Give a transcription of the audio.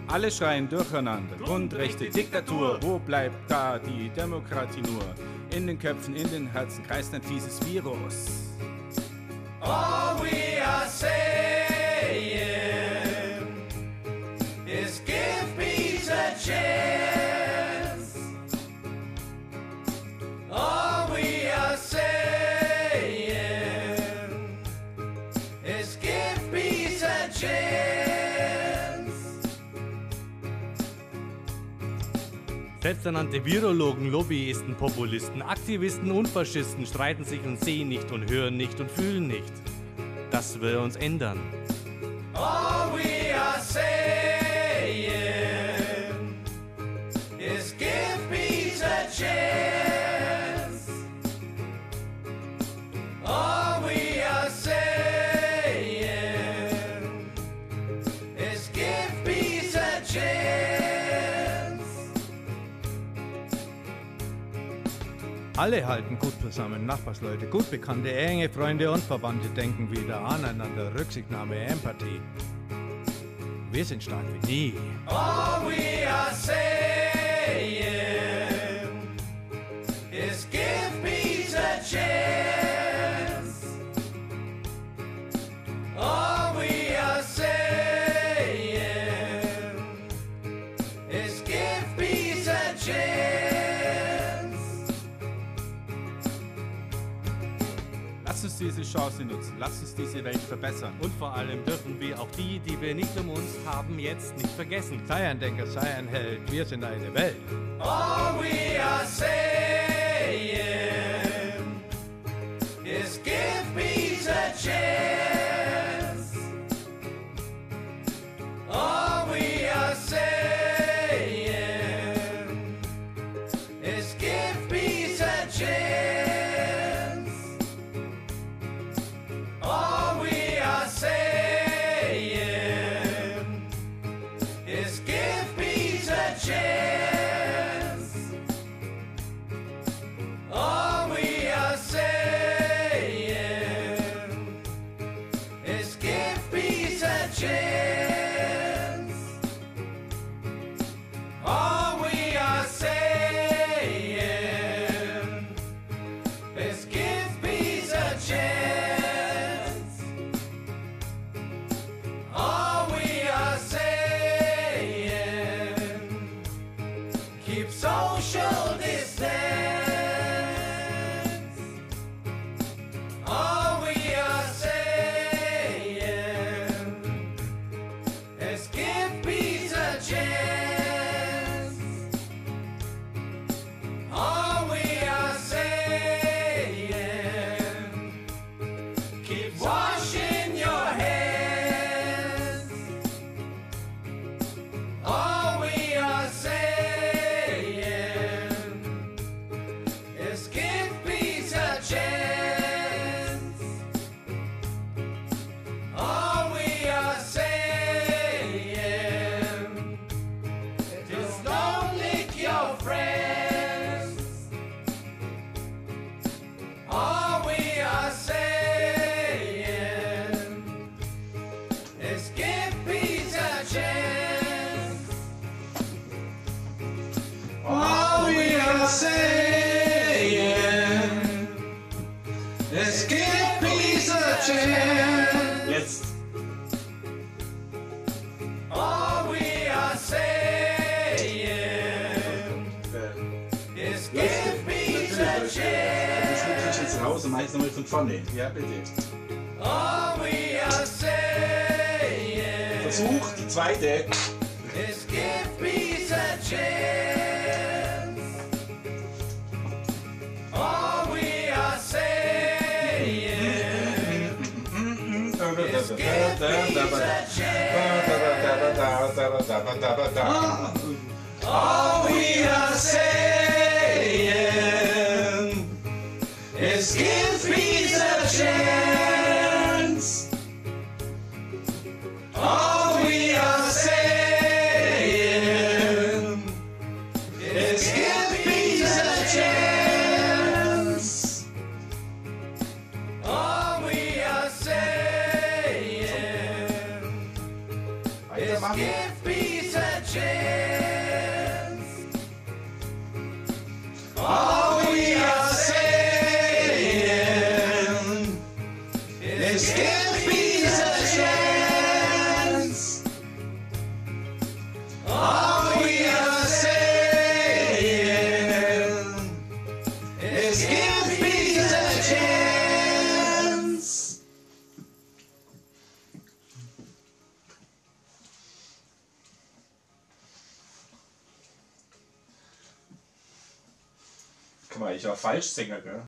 Alle schreien durcheinander. Grundrechte, Diktatur, wo bleibt da die Demokratie nur? In den Köpfen, in den Herzen kreist ein fieses Virus. All we are saying is give peace a chance. All we are saying is give peace a chance. Selbsternannte Virologen, Lobbyisten, Populisten, Aktivisten und Faschisten streiten sich und sehen nicht und hören nicht und fühlen nicht. Das will uns ändern. All we are saying is give peace a chance. All we are saying is give peace a chance. Alle halten gut zusammen, Nachbarsleute, gut bekannte, enge Freunde und Verwandte denken wieder aneinander, Rücksichtnahme, Empathie. Wir sind stark wie nie. All we are saying is give peace a chance. All we are saying is give peace a chance. Lass uns diese Chance nutzen, lass uns diese Welt verbessern. Und vor allem dürfen wir auch die wir nicht um uns haben, jetzt nicht vergessen. Sei ein Denker, sei ein Held, wir sind eine Welt. All we are saying is give peace a chance. All we are saying is give peace a chance. All we are saying is give peace a chance. All we are saying is give peace a chance. All we are saying is give peace a chance. All we are saying keep social distance. All we are saying is give peace a chance. All we are saying keep washing your hands. All we are saying is give peace a chance. All we are saying is don't lick your friends. All we are saying is give peace a chance. All we are saying is give peace a chance. Jetzt! All we are saying is give peace a Das chance. schnitt ich jetzt raus und mach ich nochmal von vorne. Ja, bitte. All we are saying Versuch, die zweite. is give peace a chance. All we are saying is give peace a chance. All we are saying is give peace a chance. All we are saying is give peace a chance. All we are saying is give peace a chance. All we are saying is give peace a chance. All we are saying is give peace a chance. Guck mal, ich war Falschsänger, gell?